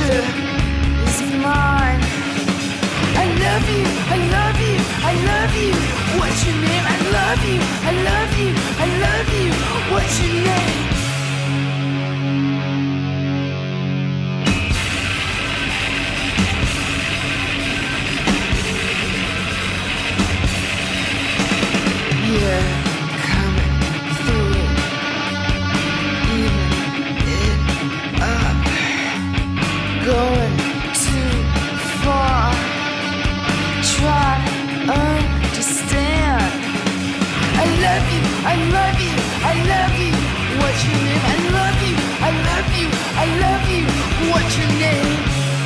is mine. I love you, I love you, I love you. What's your name? I love you, I love you, I love you. What's your name? You're coming through, even it up, going too far. Try to understand. I love you, I love you, I love you. What's your name? I love you, I love you, I love you. What's your name?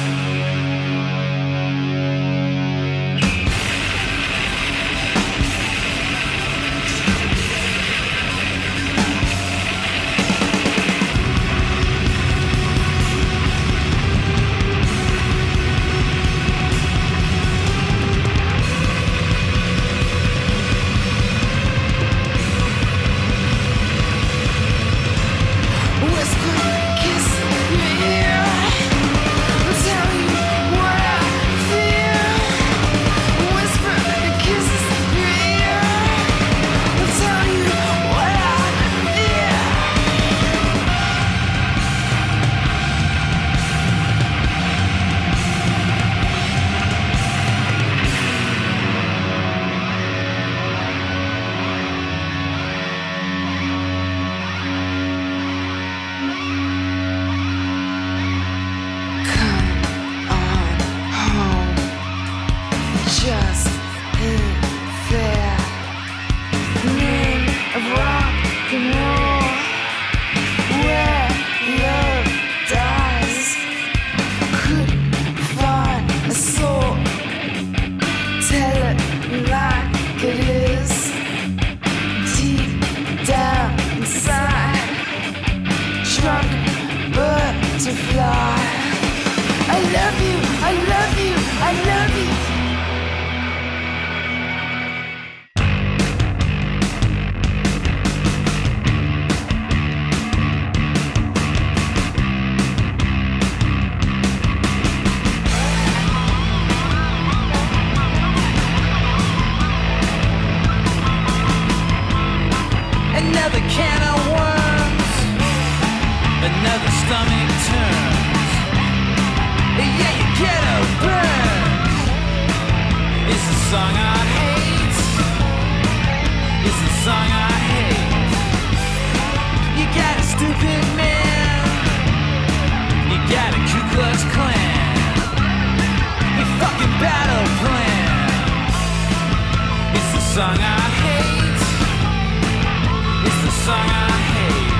Just ain't fair. Name of rock and roll, where love dies. Couldn't find a soul. Tell it like it is. Deep down inside, drunk butterfly. I love you, I love you, I love you. Another can of worms, another stomach turns. Yeah, you get a burn. It's the song I hate. It's the song I hate. You got a stupid man. You got a Ku Klux Klan. Your fucking battle plan. It's the song I hate. It's the song I hate.